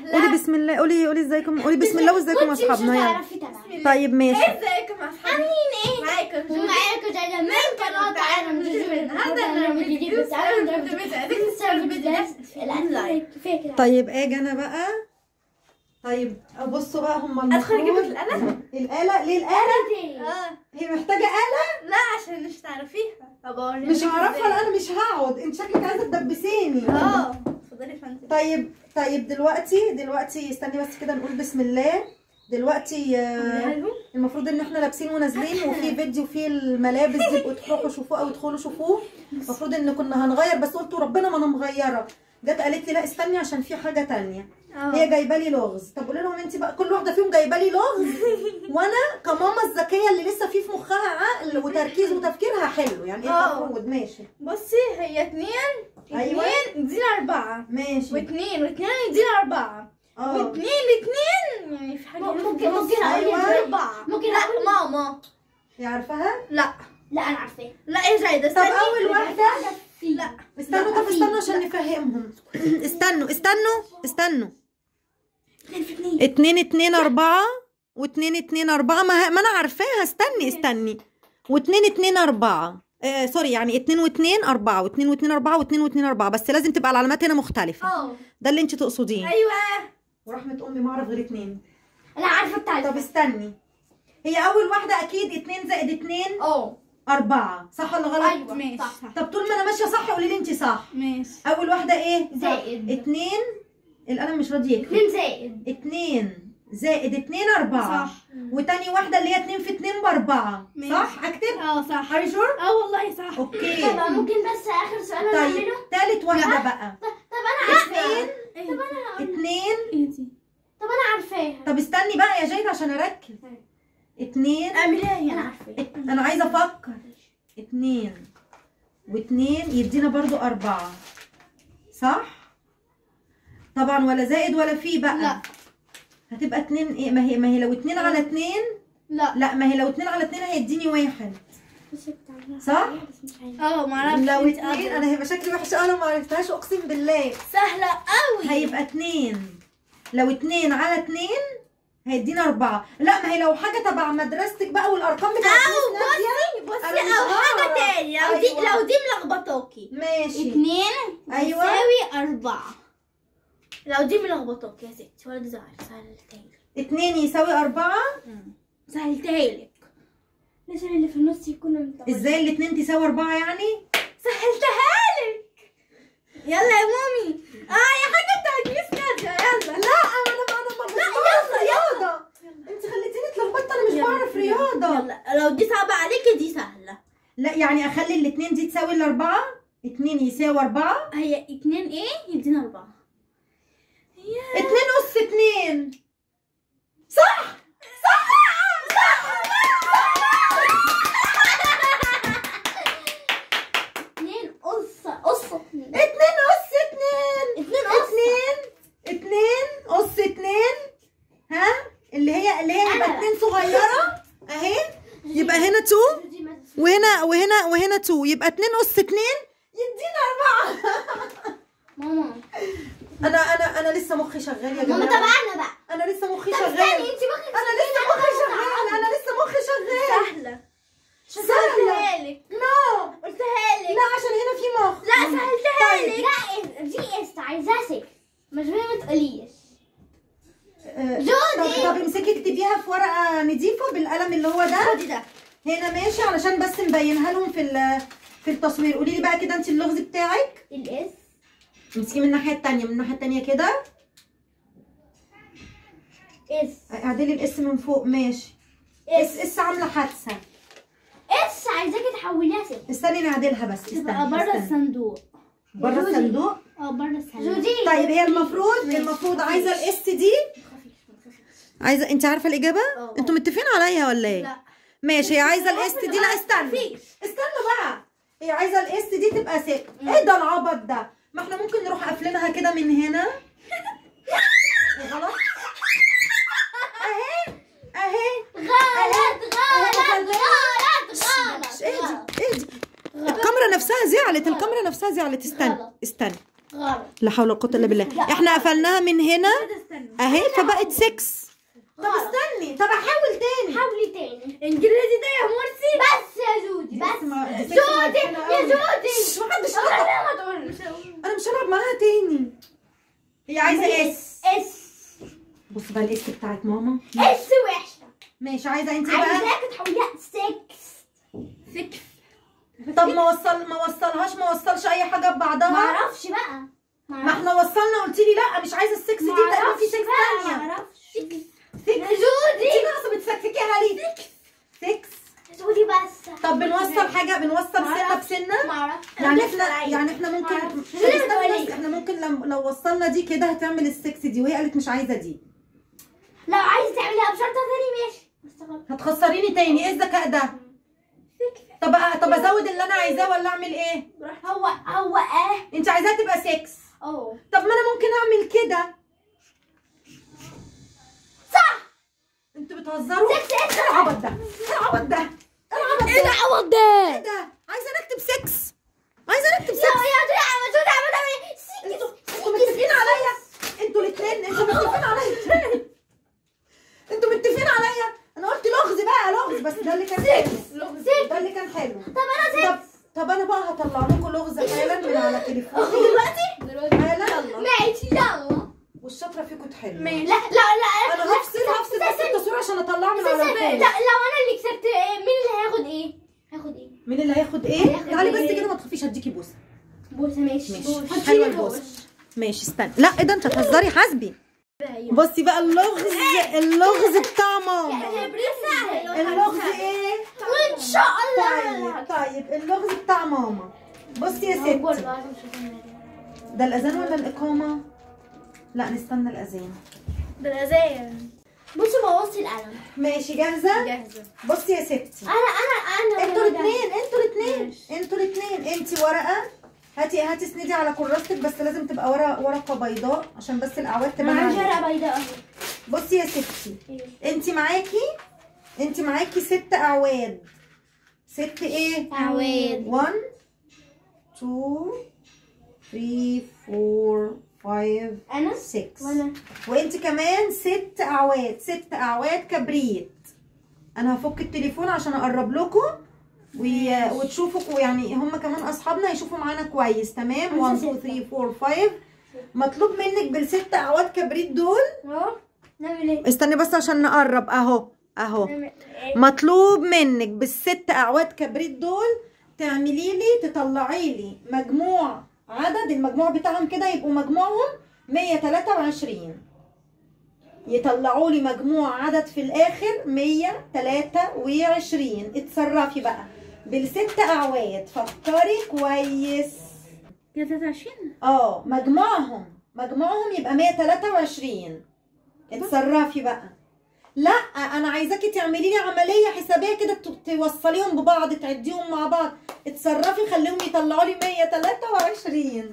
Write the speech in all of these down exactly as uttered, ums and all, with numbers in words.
قولي بسم الله. قولي قولي ازيكم. قولي بسم الله وازيكم يا اصحابنا. يلا طيب ماشي. ازيكم يا اصحابي؟ عاملين ايه؟ معاكم ومعاكم جايه من قناه عالم جوجو. هذا البرنامج الجديد. طيب اجي انا بقى. طيب بصوا بقى هم المفروض ادخل اجيب لك الآلة. الآلة ليه الآلة؟ اه هي محتاجة آلة؟ لا عشان مش تعرفيها. مش هعرفها لا انا مش هقعد. انت شكلك عايزة تدبسيني. اه اتفضلي فانت. طيب طيب دلوقتي دلوقتي استني بس كده نقول بسم الله. دلوقتي آه المفروض ان احنا لابسين ونازلين وفي فيديو فيه الملابس دي بقوا تروحوا شوفوه او ادخلوا شوفوه. المفروض ان كنا هنغير بس قلت ربنا ما انا مغيره. جت قالت لي لا استني عشان في حاجه تانية. أوه. هي جايبه لي لغز. طب قولي لهم انت بقى كل واحده فيهم جايبه لي لغز وانا كماما الذكيه اللي لسه في في مخها عقل وتركيز وتفكيرها حلو يعني ايه المفروض. ماشي بصي هي اتنين ايوه اتنين يدينا اربعه. ماشي واتنين واتنين يدينا اربعه. اه واتنين اتنين يعني في حاجه ممكن ممكن أيوة. اقول اربعه. ممكن لا اقول ماما. هي عارفاها؟ لا لا انا عارفاها. لا يا جايده طب استني. اول واحده لا استنوا. طب استنوا عشان نفهمهم. استنوا استنوا استنوا. اتنين اتنين اربعة واتنين اتنين اربعة. ما, ما انا عارفاها. استني استني. واتنين اتنين اربعة. آه سوري يعني اتنين واتنين اربعة واتنين واتنين اربعة واتنين واتنين اربعة بس لازم تبقى العلامات هنا مختلفة. اه ده اللي انت تقصديه. ايوه. ورحمة امي ما اعرف غير اتنين. انا عارفه التالتة. طب استني. هي اول واحدة اكيد اتنين زائد اتنين اه اربعة. صح ولا غلط؟ ايوه ماشي صح. طب طول ما انا ماشية صح قولي لي انت صح. ماشي. اول واحدة ايه؟ زائد اتنين. القلم مش راضي يكتب. اتنين زائد اتنين زائد اتنين اربعة. صح. وتاني واحدة اللي هي اتنين في اتنين باربعة. ماشي. صح؟ اكتب؟ اه صح. Are you sure؟ اه والله صح. اوكي. طب ممكن بس اخر سؤال انا طيب اعمله؟ تالت واحدة بقى. طب انا عارفاها. ايه طب انا هقول اتنين. ايه دي؟ طب انا عارفاها. طب استني بقى يا جيد عشان اركز. اتنين. اعمليها انا هنا. عارفاها. ات... انا عايزة افكر. اتنين واتنين يدينا برضو اربعة. صح؟ طبعا ولا زائد ولا في بقى. لا هتبقى اتنين ايه؟ ما هي ما هي لو اتنين على اتنين. لا لا ما هي لو اتنين على اتنين هيديني واحد. صح؟ اه معرفش. لو انت اتنين قادرة. انا هيبقى شكلي وحش. انا ما عرفتهاش اقسم بالله. سهلة قوي. هيبقى اتنين. لو اتنين على اتنين هيدينا اربعة. لا ما هي لو حاجة تبع مدرستك بقى والارقام بتاعت او ميس نادية. بصي أنا بصي مش او حاجة هعرف. تاني. لو دي أيوة. لو دي ملخبطاكي. ماشي. اتنين أيوة. يساوي اربعة. لو دي ملخبطاكي يا ستي ولا دي زهر سهلتهالك. اتنين يساوي اربعة. سهلتهالك. لازم اللي في النص يكونوا متوازيين. ازاي الاتنين تساوي اربعة يعني؟ سهلتهالك. يلا يا مامي. اه يا حاجة بتاعت ميس نادية. يلا. لا انا ما انا ما لا، بعرف يلا، رياضة. انت خليتيني اتلخبطت. انا مش بعرف رياضة. يلا لو دي صعبة عليكي دي سهلة. لا يعني اخلي الاتنين دي تساوي الاربعة. اتنين يساوي اربعة. هي اتنين ايه يدينا اربعة. اتنين اس اتنين. صح صح صح. اتنين قص قص اتنين. اتنين اس اتنين. اتنين قص. اتنين اتنين اس اتنين. ها اللي هي اللي هي يبقى اتنين صغيرة اهي. يبقى هنا تو وهنا وهنا وهنا تو. يبقى اتنين اس اتنين يدينا اربعة. ماما انا انا انا لسه مخي شغال يا جماعة. ماما تبعنا بقى. انا لسه مخي طب شغال. استني انت مخك انا لسه مخي شغال. انا لسه مخي شغال. سهلة. سهلة. سهلتهالك. نو. قلتها لك. لا عشان هنا في مخ. لا سهلتها لك. لا دي اس عايزاها سك. مش ما تقوليش. آه، جودي. طب طب امسكي اكتبيها في ورقة نضيفة بالقلم اللي هو ده. خدي ده. هنا ماشي علشان بس مبينها لهم في في التصوير. قولي لي بقى كده انت اللغز بتاعك. الاس. امسكي من الناحية التانية. من الناحية التانية كده. اس. اعدلي الاس من فوق. ماشي. اس اس عاملة حادثة. اس عايزاكي تحوليها سك. استني نعدلها بس. تبقى استني بره استني. الصندوق. بره جودي. الصندوق. اه بره الصندوق. جودي. طيب هي المفروض المفروض عايزة الاس دي. عايزة انت عارفة الإجابة؟ اه. انتوا متفقين عليا ولا ايه؟ لا. ماشي هي عايزة الاس دي. لا استني. استنوا بقى. هي عايزة الاس دي تبقى ست. ايه ده العبط ده؟ ما احنا ممكن نروح قافلينها كده من هنا. غلط. اهي اهي. غلط غلط غلط غلط. اهدي اهدي. الكاميرا نفسها زعلت. الكاميرا نفسها زعلت. استنى استنى. غلط. لا حول ولا قوة الا بالله. احنا قفلناها من هنا. استني اهي فبقت ستة. طب استني، طب احاول تاني. حاولي تاني. انجليزي ده يا مرسي. بس يا جودي بس. جودي يا جودي. محدش انا ما تقولش. انا مش هلعب معاها تاني. هي عايزه اس. اس. بصي بقى الاس بتاعت ماما. اس وحشه. ماشي، عايزه انت بقى. عايزاك تحوليها ستة. ستة. طب ما وصل ما وصلهاش ما وصلش اي حاجه ببعضها. ما اعرفش بقى. ما احنا وصلنا، قلت لي لا مش عايزه السكس دي، تقريبا في سكس ثانيه. ما اعرفش. يا جودي انت ناقصه بتفككيها ليه؟ سكس. جودي بس. طب بنوصل حاجه، بنوصل سنه بسنه. ما اعرفش. يعني احنا يعني احنا ممكن استنى بس، احنا ممكن لو لو وصلنا دي كده هتعمل السكس دي، وهي قالت مش عايزه دي. لو عايز تعمليها بشرطه ثاني ماشي. هتخسريني تاني. ايه الذكاء ده؟ طب طب ازود اللي انا عايزاه ولا اعمل ايه؟ هو هو اه انت عايزاها تبقى سكس. اه طب ما انا ممكن اعمل كده. صح. انتوا بتهزروا؟ سكس. ايه ايه العبط ده؟ ايه العبط ده؟ ايه العوض ده؟ ايه ده؟ عايزه نكتب سكس. عايزه نكتب يا سكس. يا يا انتوا انتوا متفقين عليا؟ انتوا الاثنين انتوا متفقين عليا؟ انتوا متفقين عليا؟ انا قلت لغز بقى، لغز، بس ده اللي كان حلو. ده اللي كان حلو. طب انا طب طب انا بقى هطلع لكم لغز حالا من على تليفوني دلوقتي دلوقتي حالا. ماشي يلا. والشاطره فيكم تحلوا. لا لا لا انا هفصل هفصل بس التصوير عشان اطلعه من على لا الفون. لو انا اللي كسبت مين اللي هياخد ايه؟ هياخد ايه؟ مين اللي هياخد ايه؟ تعالي بس كده ما تخافيش، هديكي بوسه. بوسه ماشي. ماشي حلوه البوسه. ماشي استنى. لا ايه ده، انت هتهزري، حاسبي. بصي بقى اللغز، اللغز بتاع ماما. اللغز ايه؟ وان شاء الله. طيب طيب اللغز بتاع ماما. بصي يا ستي، ده الاذان ولا الاقامه؟ لا نستنى الاذان. ده الاذان. بصي بوظتي القلم. ماشي جاهزه؟ جاهزه. بصي يا ستي، انا انا انا انتوا الاثنين انتوا الاثنين انتوا الاثنين انت ورقه، هاتي هاتي اسندي على كراستك، بس لازم تبقى ورقه ورقه بيضاء عشان بس الاعواد تبان معايا عليها. ورقه بيضاء اهي. بصي يا ستي، انت معاكي انت معاكي ست اعواد. ست ايه؟ اعواد. واحد اتنين تلاتة أربعة خمسة انا ستة. وانا وانت كمان ست اعواد، ست اعواد كبريت. انا هفك التليفون عشان اقرب لكم وي... وتشوفوا، يعني هم كمان اصحابنا يشوفوا معانا كويس. تمام. واحد اتنين تلاتة أربعة خمسة. مطلوب منك بالست اعواد كبريت دول. اهو نعمل ايه؟ استني بس عشان نقرب. اهو اهو نعمل ايه؟ مطلوب منك بالست اعواد كبريت دول تعملي لي، تطلعي لي مجموع عدد، المجموع بتاعهم كده يبقوا مجموعهم مية وتلاتة وعشرين. يطلعوا لي مجموع عدد في الاخر مية وتلاتة وعشرين. اتصرفي بقى بالست اعواد، فكري كويس. كده تلاتة وعشرين. اه مجموعهم مجموعهم يبقى مية وتلاتة وعشرين. اتصرفي بقى. لا انا عايزاكي تعملي لي عمليه حسابيه كده، توصليهم ببعض، تعديهم مع بعض. اتصرفي خليهم يطلعوا لي مية وتلاتة وعشرين.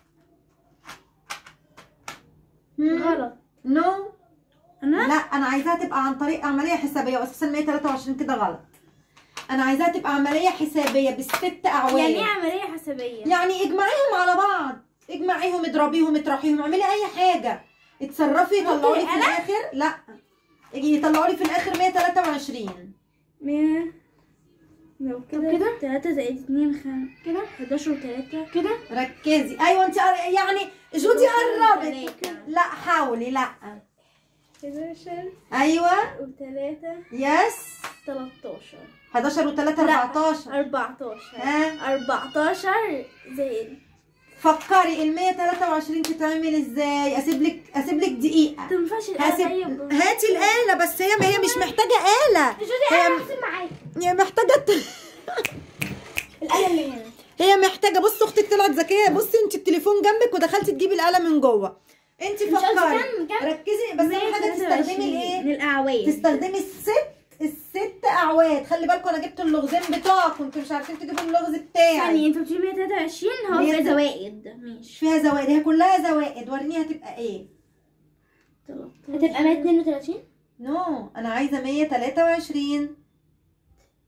غلط. نو no. انا لا انا عايزاها تبقى عن طريق عمليه حسابيه، واساسا مية وتلاتة وعشرين كده غلط. انا عايزاها تبقى عمليه حسابيه بالست اعواد. يعني ايه عمليه حسابيه؟ يعني اجمعيهم على بعض، اجمعيهم، اضربيهم، اطرحيهم، اعملي اي حاجه. اتصرفي يطلعوا لي في الاخر. لا يطلعوا لي في الاخر مية وتلاتة وعشرين. مية. لو كده كده تلاتة زائد اتنين خمسة كده حداشر وتلاتة كده. ركزي. ايوه انت يعني جودي قربت. لا حاولي. لا حداشر ايوه وتلاتة يس تلاتاشر. حداشر وتلاتة أربعتاشر. أربعتاشر. ها أربعتاشر زائد. فكري ال مية وتلاتة وعشرين تتعمل ازاي؟ اسيب لك اسيب لك دقيقه. ما تنفعش هسيب... الآلة. هاتي الاله. بس هي هي مش محتاجه اله. هي هحسب معاكي. هي محتاجه الآلة اللي هنا. هي محتاجه. بصي اختك طلعت ذكيه. بصي انت التليفون جنبك ودخلتي تجيبي الاله من جوه. انت فكري ركزي. بس اهم حاجه تستخدمي الايه؟ الاعواد. تستخدمي الست الست اعواد. خلي بالكم انا جبت اللغزين بتوعكم، انتوا مش عارفين تجيبوا اللغز بتاعي. ثانية انتوا بتقولي مية وتلاتة وعشرين هو مية فيها زوائد. ماشي. فيها زوائد. هي كلها زوائد. وريني هتبقى ايه؟ هتبقى مية اتنين وتلاتين. نو no. انا عايزه مية وتلاتة وعشرين.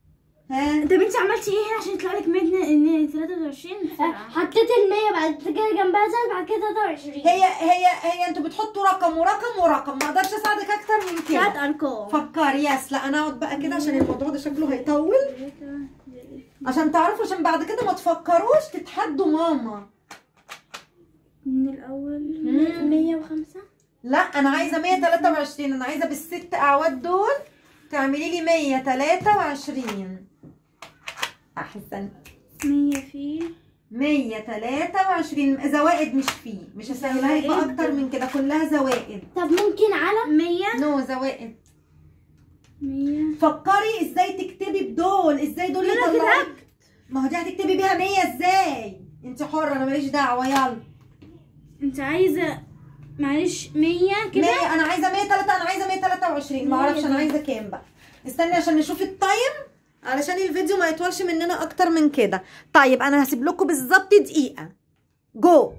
ها طب انت عملتي ايه هنا عشان يطلع لك مية تلاتة وعشرين؟ حطيت المية بعد كده جنبها زائد بعد كده تلاتة وعشرين. هي هي هي انتوا بتحطوا رقم ورقم ورقم، ما اقدرش اساعدك اكتر من ثلاث كده. ارقام. فكري. يس لا انا اقعد بقى كده عشان الموضوع ده شكله هيطول، عشان تعرفوا، عشان بعد كده ما تفكروش تتحدوا ماما. من الاول مية وخمسة. لا انا عايزه مية وتلاتة وعشرين، انا عايزه بالست اعواد دول تعملي لي مية وتلاتة وعشرين. احسن. مية في مية وتلاتة وعشرين زوائد، مش فيه، مش هسهلها لك بقى اكتر من كده، كلها زوائد. طب ممكن على مية. نو زوائد. مية. فكري ازاي تكتبي بدول، ازاي دول انا يطلعوا. كتبت. ما هو دي هتكتبي بيها مية ازاي؟ انت حرة، انا ماليش دعوة. يلا انت عايزة معلش مية كده. مية. انا عايزة مية وتلاتة، انا عايزة مية وتلاتة وعشرين، ما اعرفش انا عايزة كام بقى. استني عشان نشوف التايم، علشان الفيديو ما يطولش مننا اكتر من كده. طيب انا هسيب لكم بالظبط دقيقة. جو.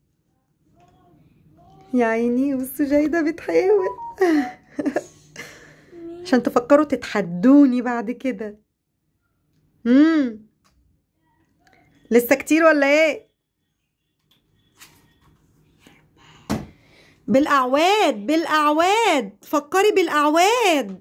يا عيني بصوا جايدة بتحاول عشان تفكروا تتحدوني بعد كده. امم لسه كتير ولا ايه؟ بالاعواد بالاعواد، فكري بالاعواد.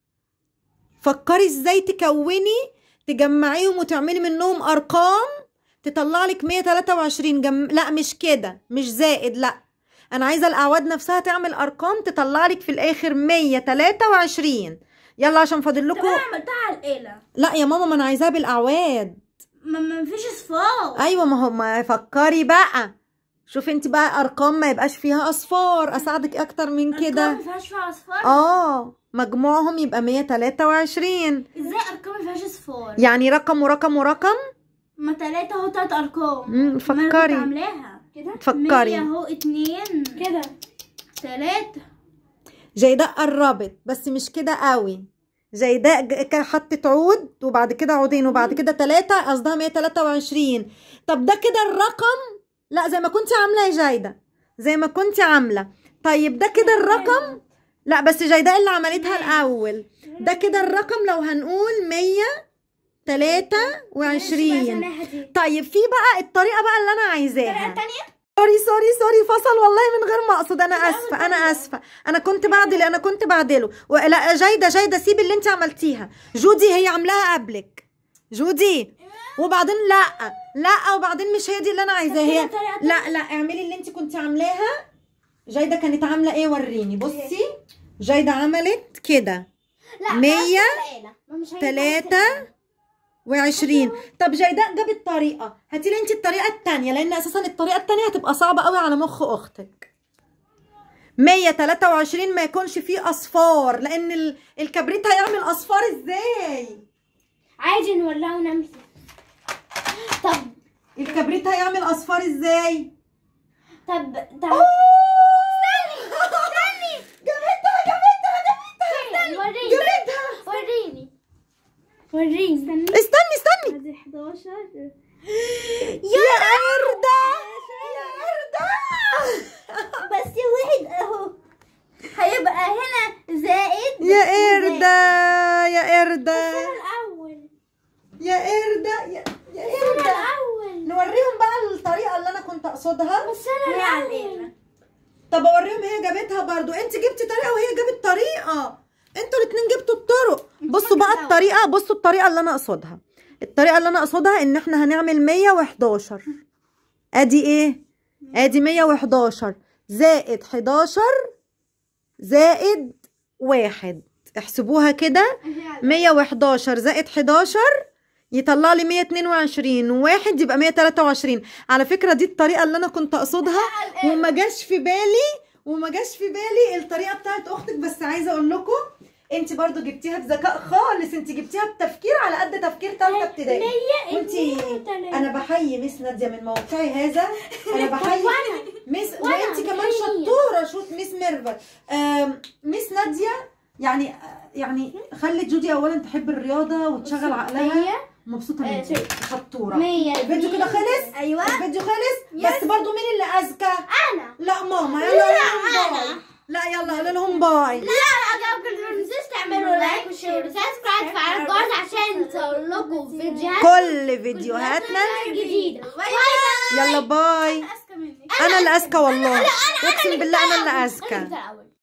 فكري ازاي تكوني تجمعيهم وتعملي منهم ارقام تطلع لك مية وتلاتة وعشرين. جم... لا مش كده، مش زائد، لا انا عايزه الاعواد نفسها تعمل ارقام تطلع لك في الاخر مية وتلاتة وعشرين. يلا عشان فاضل لكم. طب انا عملتها على الآلة. لا يا ماما، ما انا عايزاها بالاعواد. ما ما فيش اصفار. ايوه ما هو، ما فكري بقى. شوفي انت بقى ارقام ما يبقاش فيها اصفار، اساعدك اكتر من كده. ارقام ما فيهاش فيها اصفار. اه مجموعهم يبقى مية وتلاتة وعشرين. ازاي ارقام ما فيهاش اصفار؟ يعني رقم ورقم ورقم. ما تلاتة اهو، تلات ارقام. امم ما انا كنت فكري عاملاها كده. فكري. مية اهو، اتنين كده تلاتة. جيداء قربت بس مش كده قوي. جيداء ج- حطت عود وبعد كده عودين وبعد كده تلاتة، قصدها مية وتلاتة وعشرين. طب ده كده الرقم. لا زي ما كنت عامله يا جيداء، زي ما كنت عامله. طيب ده كده الرقم. لا بس جيداء اللي عملتها الاول. ده كده الرقم لو هنقول مية وتلاتة وعشرين. طيب في بقى الطريقه بقى اللي انا عايزاها. التانية. سوري سوري سوري فصل والله من غير ما اقصد. انا اسفه انا اسفه انا كنت بعدل انا كنت بعدله. لا جيده جيده سيبي اللي انت عملتيها. جودي هي عاملاها قبلك. جودي وبعدين لا لا وبعدين مش هي دي اللي انا عايزاها. هي لا لا اعملي اللي انت كنت عاملاها. جيده كانت عامله ايه؟ وريني. بصي جيده عملت كده مية وتلاتة وعشرين. طب جيداء جابت طريقه، هاتي لي انت الطريقه الثانيه، لان اساسا الطريقه الثانيه هتبقى صعبه قوي على مخ اختك. مية وتلاتة وعشرين ما يكونش فيه اصفار، لان ال... الكبريت هيعمل اصفار ازاي؟ عادي نولعه ونمسك. طب الكبريت هيعمل اصفار ازاي؟ طب طب استني استني جابتها جابتها جابتها وريني جابتها. وريني وريني استني استني ادي حداشر. يا قردة يا قردة. بس واحد اهو هيبقى هنا زائد. يا قردة يا قردة الاول يا قردة يا يا انا قردة. الاول. نوريهم بقى الطريقة اللي انا كنت اقصدها. بس انا هي على الاول. الآلة. طب اوريهم هي جابتها برضو. انت جبتي طريقة وهي جابت طريقة، انتوا الاتنين جبتوا الطرق. بصوا بقى الطريقة، بصوا الطريقة اللي انا اقصدها. الطريقة اللي انا اقصدها ان احنا هنعمل مية وحداشر. ادي ايه؟ ادي مية وحداشر زائد حداشر زائد واحد. احسبوها كده. مية وحداشر زائد حداشر يطلع لي مية واتنين وعشرين وواحد يبقى مية وتلاتة وعشرين. على فكرة دي الطريقة اللي انا كنت اقصدها وما جاش في بالي وما جاش في بالي الطريقة بتاعت اختك. بس عايزة اقول لكم انت برضو جبتيها بذكاء خالص، انت جبتيها بتفكير على قد تفكير ثالثه ابتدائي. وانت انا بحيي مس ناديه من موقعي هذا. انا بحيي مس وانت كمان شطوره. شوت مس ميرفت. مس ناديه يعني يعني خلت جودي اولا تحب الرياضه وتشغل عقلها. مبسوطه منك شطوره. الفيديو كده خلص. ايوه الفيديو خلص. بس برضو مين اللي اذكى؟ انا. لا ماما. يلا قولوا لهم باي. لا يلا قولوا لهم باي. لا اجاوب كل ما تنسوش تعملوا لايك وشير وسبسكرايب وفعلوا الجرس عشان نصور لكم فيديوهات كل فيديوهاتنا جديدة. يلا باي. اذكى مني. انا اللي اذكى والله، اقسم بالله انا اللي أنا اذكى. جبت الأول.